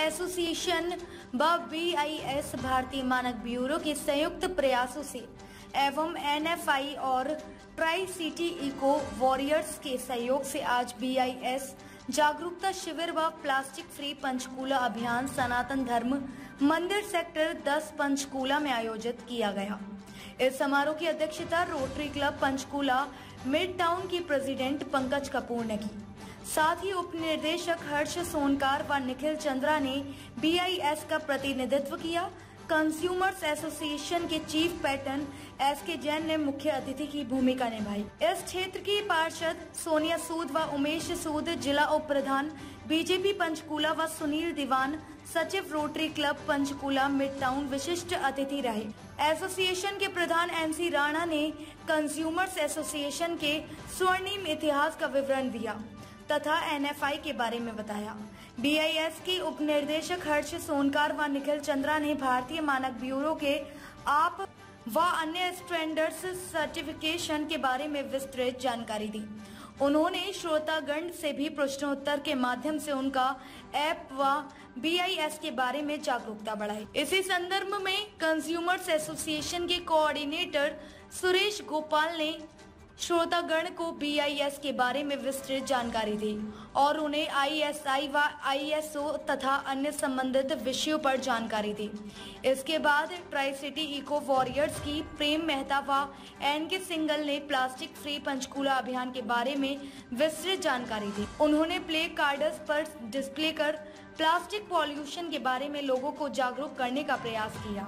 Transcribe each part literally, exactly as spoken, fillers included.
Association व B I S भारतीय मानक ब्यूरो के संयुक्त प्रयासों से एवं एन एफ आई और ट्राई सिटी इको वॉरियर्स के सहयोग से आज बी आई एस जागरूकता शिविर व प्लास्टिक फ्री पंचकूला अभियान सनातन धर्म मंदिर सेक्टर दस पंचकूला में आयोजित किया गया। इस समारोह की अध्यक्षता rotary club Panchkula mid town की प्रेसिडेंट पंकज कपूर ने की। साथ ही उप निर्देशक हर्ष सोनकार व निखिल चंद्रा ने बी आई एस का प्रतिनिधित्व किया। कंज्यूमर्स एसोसिएशन के chief patron S K Jain ने मुख्य अतिथि की भूमिका निभाई। इस क्षेत्र की पार्षद सोनिया सूद व उमेश सूद, जिला उप प्रधान बीजेपी पंचकूला व सुनील दीवान, सचिव rotary club Panchkula mid town विशिष्ट अतिथि रहे। एसोसिएशन के प्रधान एन सी राणा ने कंज्यूमर्स एसोसिएशन के स्वर्णिम इतिहास का विवरण दिया तथा एन एफ आई के बारे में बताया। बी आई एस के उप निर्देशक हर्ष सोनकार व निखिल चंद्रा ने भारतीय मानक ब्यूरो के आप व अन्य स्टैंडर्ड्स सर्टिफिकेशन के बारे में विस्तृत जानकारी दी। उन्होंने श्रोतागण से भी प्रश्नोत्तर के माध्यम से उनका ऐप व बी आई एस के बारे में जागरूकता बढ़ाई। इसी संदर्भ में कंज्यूमर्स एसोसिएशन के कोऑर्डिनेटर सुरेश गोपाल ने श्रोतागण को बी आई एस के बारे में विस्तृत जानकारी दी और उन्हें आई एस आई व आई एस ओ तथा अन्य संबंधित विषयों पर जानकारी दी। इसके बाद ट्राई सिटी इको वॉरियर्स की प्रेम मेहता व एन के सिंगल ने प्लास्टिक फ्री पंचकूला अभियान के बारे में विस्तृत जानकारी दी। उन्होंने प्ले कार्ड्स पर डिस्प्ले कर प्लास्टिक पॉल्यूशन के बारे में लोगों को जागरूक करने का प्रयास किया।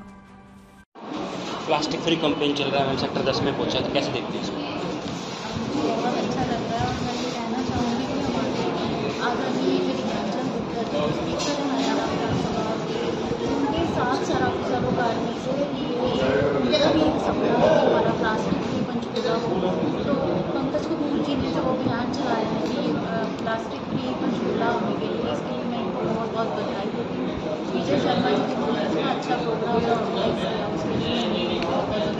प्लास्टिक फ्री कैंपेन चल रहा है, हम सेक्टर दस में पहुंचा, तो कैसे देखते हैं इसको? बहुत अच्छा लग रहा है और मैं ये कहना चाहूँगी कि हमारे आदरणीय मेरी ध्यानचंद गुप्ता जी स्पीकर हैं हरियाणा विधानसभा के, उनके साथ सरोकार से मेरा भी एक सपना है कि हमारा प्लास्टिक फ्री पंचकूला हो। तो पंकज कपूर जी ने जो अभियान चलाया है कि प्लास्टिक फ्री पंचकूला होने के लिए, इसके लिए मैं इनको बहुत बहुत बधाई देती हूँ। विजय शर्मा जी ने बहुत इतना अच्छा प्रोग्राम ऑर्गेनाइज किया, उसके लिए मैं बहुत बहुत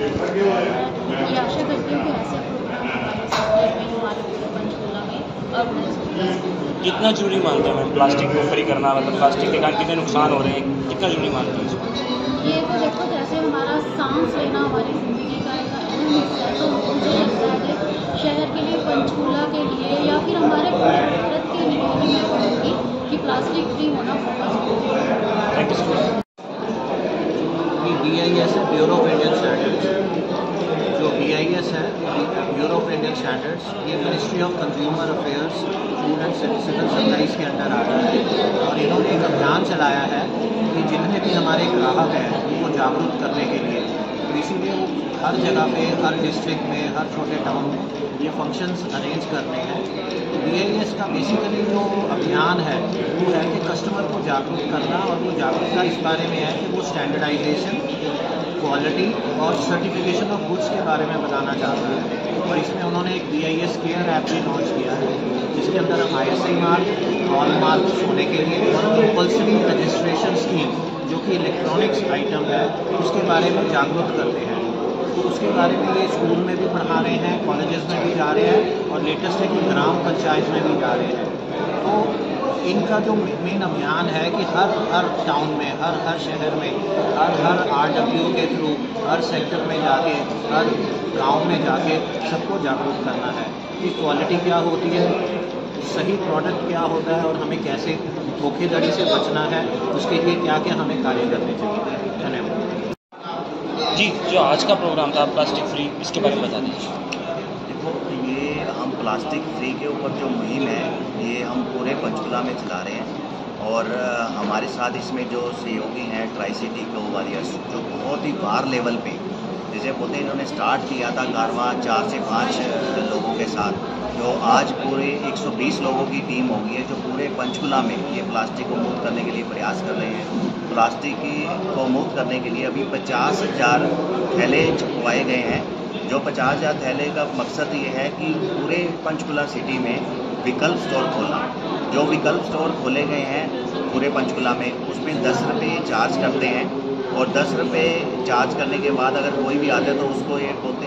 मैं ये आशा करती हूँ कि ऐसे प्रोग्राम हमारे सेक्टर में, हमारे पूरे पंचकूला में ऑर्गेनाइज होगा। कितना जरूरी मानते हैं मैम प्लास्टिक को फ्री करना, मतलब प्लास्टिक के कारण कितने नुकसान हो रहे हैं, कितना जरूरी मानते हैं इसको? ये तो देखो, जैसे हमारा सांस लेना हमारी ज़िंदगी का एक अहम हिस्सा है, तो मुझे लगता है कि शहर के लिए, पंचकूला के लिए या फिर हमारे पूरे भारत के लिए भी मैं कहूँगी कि प्लास्टिक फ्री होना बहुत जरूरी है। Thank you so much. B I S है ब्यूरो ऑफ इंडियन स्टैंडर्ड्स। जो बी आई एस है, ब्यूरो ऑफ इंडियन स्टैंडर्ड्स, ये ministry of consumer affairs, food and civil supplies के अंडर आता है और इन्होंने एक अभियान चलाया है कि जितने भी हमारे ग्राहक हैं उनको जागरूक करने के लिए, तो इसीलिए वो हर जगह पे, हर डिस्ट्रिक्ट में, हर छोटे टाउन में ये फंक्शंस अरेंज करने हैं। बी आई एस का बेसिकली जो अभियान है वो है कि कस्टमर को जागरूक करना, और वो जागरूकता इस बारे में है कि वो स्टैंडर्डाइजेशन, क्वालिटी और सर्टिफिकेशन ऑफ गुड्स के बारे में बताना चाहता है। और इसमें उन्होंने एक B I S care app भी लॉन्च किया है, जिसके अंदर हम I S I mark, hallmark होने के लिए और कंपल्सरी रजिस्ट्रेशन स्कीम जो कि इलेक्ट्रॉनिक्स आइटम है उसके बारे में जागरूक करते हैं। तो उसके बारे में ये स्कूल में भी पढ़ा रहे हैं, कॉलेजेस में भी जा रहे हैं और लेटेस्ट है कि ग्राम पंचायत में भी जा रहे हैं। तो इनका जो मेन अभियान है कि हर हर टाउन में, हर हर शहर में, हर हर आर डब्ल्यू के थ्रू हर सेक्टर में जाके, हर गांव में जाके सबको जागरूक करना है कि क्वालिटी क्या होती है, सही प्रोडक्ट क्या होता है और हमें कैसे धोखेधड़ी से बचना है, उसके लिए क्या क्या हमें कार्य करने चाहिए। धन्यवाद जी। जो आज का प्रोग्राम था प्लास्टिक फ्री, इसके बारे में बता दीजिए। देखो, ये हम प्लास्टिक फ्री के ऊपर जो मुहिम है ये हम पूरे पंचकूला में चला रहे हैं और हमारे साथ इसमें जो सहयोगी हैं ट्राई सिटी इको वॉरियर्स, जो बहुत ही बार लेवल पे, जैसे बोलते हैं, इन्होंने स्टार्ट किया था कारवां चार से पाँच लोगों के साथ, जो आज पूरे एक सौ बीस लोगों की टीम हो गई है जो पूरे पंचकूला में ये प्लास्टिक को मुक्त करने के लिए प्रयास कर रहे हैं। प्लास्टिक को मुक्त करने के लिए अभी पचास हज़ार थैले छपवाए गए हैं। जो पचास हज़ार थैले का मकसद ये है कि पूरे पंचकूला सिटी में विकल्प स्टोर खोलना। जो विकल्प स्टोर खोले गए हैं पूरे पंचकूला में, उसमें दस रुपये चार्ज करते हैं और दस रुपये चार्ज करने के बाद अगर कोई भी आता है तो उसको ये बोलते हैं कि भी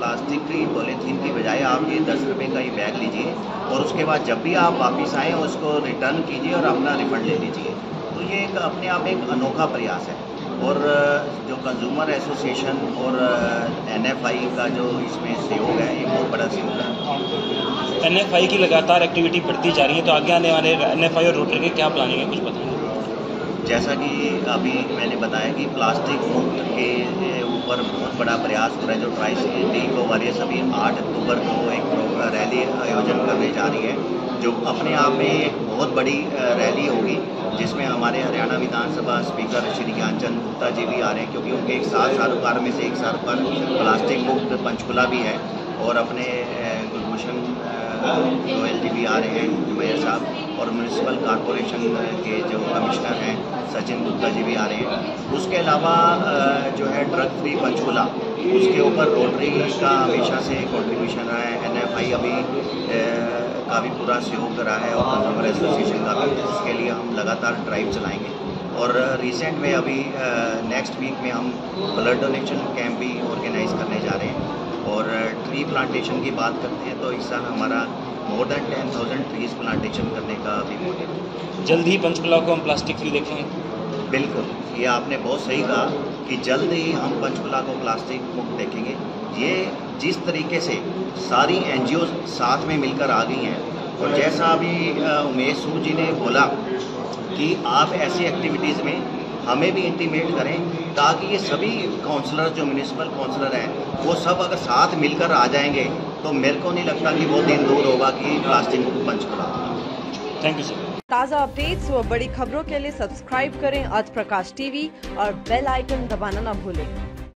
प्लास्टिक की पॉलीथीन की बजाय आप ये दस रुपये का ही बैग लीजिए और उसके बाद जब भी आप वापस आएँ उसको रिटर्न कीजिए और अपना रिफंड ले लीजिए। तो ये एक अपने आप एक अनोखा प्रयास है और जो कंज्यूमर एसोसिएशन और एन एफ आई का जो इसमें सहयोग है ये बहुत बड़ा सहयोग है। एन एफ आई की लगातार एक्टिविटी बढ़ती जा रही है, तो आगे आने वाले एन एफ आई और रोटरी के क्या प्लानिंग है, कुछ बताएंगे? जैसा कि अभी मैंने बताया कि प्लास्टिक मुक्त के ऊपर बहुत बड़ा प्रयास हो रहा है। जो ट्राई सिटी को वॉरियर्स अभी आठ अक्टूबर को एक रैली आयोजन करने जा रही है, जो अपने आप में एक बहुत बड़ी रैली होगी, जिसमें हमारे हरियाणा विधानसभा स्पीकर श्री ज्ञानचंद गुप्ता जी भी आ रहे हैं, क्योंकि उनके एक सात सारोकार में से एक सारोकार प्लास्टिक मुक्त पंचकुला भी है, और अपने गुलभूषण गोयल जी भी आ रहे हैं मेयर साहब, और म्यूनसिपल कॉरपोरेशन के जो कमिश्नर हैं सचिन गुप्ता जी भी आ रहे हैं। उसके अलावा जो है ड्रग फ्री पंचकुला, उसके ऊपर रोटरी का हमेशा से कंट्रीब्यूशन रहा है, एन एफ आई अभी का भी पूरा सहयोग करा है और कंज्यूमर एसोसिएशन का भी। उसके लिए हम लगातार ड्राइव चलाएंगे और रिसेंट में अभी नेक्स्ट वीक में हम ब्लड डोनेशन कैंप भी ऑर्गेनाइज करने जा रहे हैं। और ट्री प्लांटेशन की बात करते हैं तो इस साल हमारा more than ten thousand trees plantation करने का अभी मोटिव है। जल्द ही पंचकुला को हम प्लास्टिक फ्री देखेंगे? बिल्कुल, ये आपने बहुत सही कहा कि जल्द ही हम पंचकुला को प्लास्टिक मुक्त देखेंगे। ये जिस तरीके से सारी एन जी ओ साथ में मिलकर आ गई हैं, और जैसा अभी उमेश सूद जी ने बोला कि आप ऐसी एक्टिविटीज़ में हमें भी इंटीमेट करें, ताकि ये सभी काउंसलर जो म्यूनिसिपल काउंसलर हैं वो सब अगर साथ मिलकर आ जाएंगे तो मेरे को नहीं लगता कि वो दिन दूर होगा कि प्लास्टिक मुक्त पंचकुला। Thank you sir. ताज़ा अपडेट्स व बड़ी खबरों के लिए सब्सक्राइब करें आज प्रकाश टीवी और बेल आइकन दबाना न भूलें।